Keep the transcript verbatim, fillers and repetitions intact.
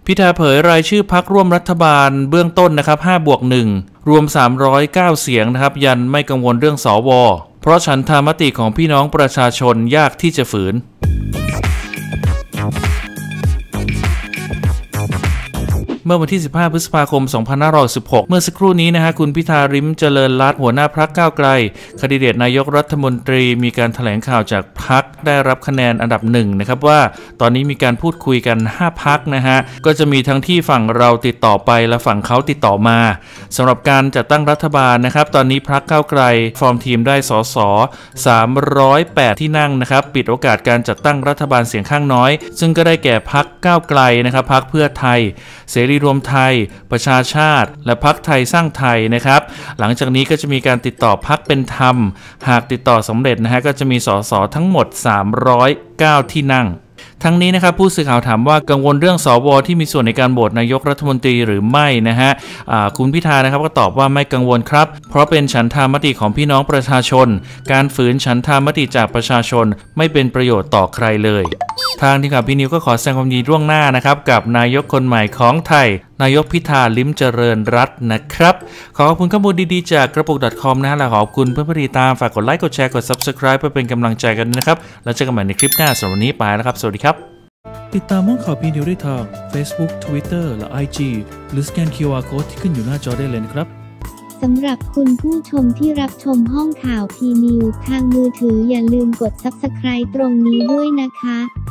พิธาเผยรายชื่อพรรคร่วมรัฐบาลเบื้องต้นนะครับห้าบวกหนึ่งรวมสามร้อยเก้าเสียงนะครับยันไม่กังวลเรื่องสวเพราะฉันทามติของพี่น้องประชาชนยากที่จะฝืนเมื่อวันที่สิบห้าพฤษภาคมสองพันห้าร้อยสิบหกเมื่อสักครู่นี้นะฮะคุณพิธาลิ้มเจริญรัตน์หัวหน้าพรรคก้าวไกลแคนดิเดตนายกรัฐมนตรีมีการแถลงข่าวจากพรรคได้รับคะแนนอันดับหนึ่งนะครับว่าตอนนี้มีการพูดคุยกันห้าพรรคนะฮะก็จะมีทั้งที่ฝั่งเราติดต่อไปและฝั่งเขาติดต่อมาสำหรับการจัดตั้งรัฐบาลนะครับตอนนี้พรรคก้าวไกลฟอร์มทีมได้สสสามร้อยแปดที่นั่งนะครับปิดโอกาสการจัดตั้งรัฐบาลเสียงข้างน้อยซึ่งก็ได้แก่พรรคก้าวไกลนะครับพรรคเพื่อไทยเสรีรวมไทยประชาชาติและพรรคไทยสร้างไทยนะครับหลังจากนี้ก็จะมีการติดต่อพรรคเป็นธรรมหากติดต่อสำเร็จนะฮะก็จะมีสสทั้งหมดสามร้อยเก้าที่นั่งทั้งนี้นะครับผู้สื่อข่าวถามว่ากังวลเรื่องสวที่มีส่วนในการโหวตนายกรัฐมนตรีหรือไม่นะฮะคุณพิธานะครับก็ตอบว่าไม่กังวลครับเพราะเป็นฉันทามติของพี่น้องประชาชนการฝืนฉันทามติจากประชาชนไม่เป็นประโยชน์ต่อใครเลยทางที่ข่าวพี่นิวก็ขอแสดงความยินดีล่วงหน้านะครับกับนายกคนใหม่ของไทยนายกพิธาลิ้มเจริญรัตน์นะครับขอขอบคุณข้อมูลดีๆจากกระปุก .com นะฮะและขอบคุณเพื่อนๆติดตามฝากกดไลค์กดแชร์กด Subscribe เพื่อเป็นกำลังใจกันนะครับแล้วเจอกันใหม่ในคลิปหน้าสำหรับวันนี้ไปแล้วครับสวัสดีครับติดตามห้องข่าวพี่นิวได้ทาง Facebook Twitter และ ไอ จี หรือสแกน คิว อาร์ Code ที่ขึ้นอยู่หน้าจอได้เลยนะครับสำหรับคุณผู้ชมที่รับชมห้องข่าวพีนิวทางมือถืออย่าลืมกด ซับสไครบ์ ตรงนี้ด้วยนะคะ